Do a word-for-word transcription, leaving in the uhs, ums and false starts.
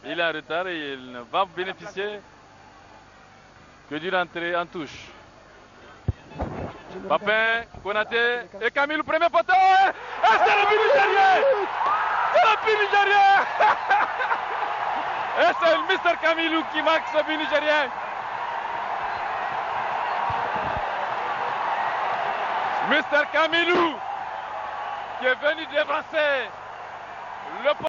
Il est en retard et il ne va bénéficier que d'une entrée en touche. Papin, Konaté et Camille, le premier poteau. Et c'est le but nigérien. C'est le but nigérien. Et c'est le mister Camilou qui marque ce but nigérien. mister Camilou qui est venu dévancer le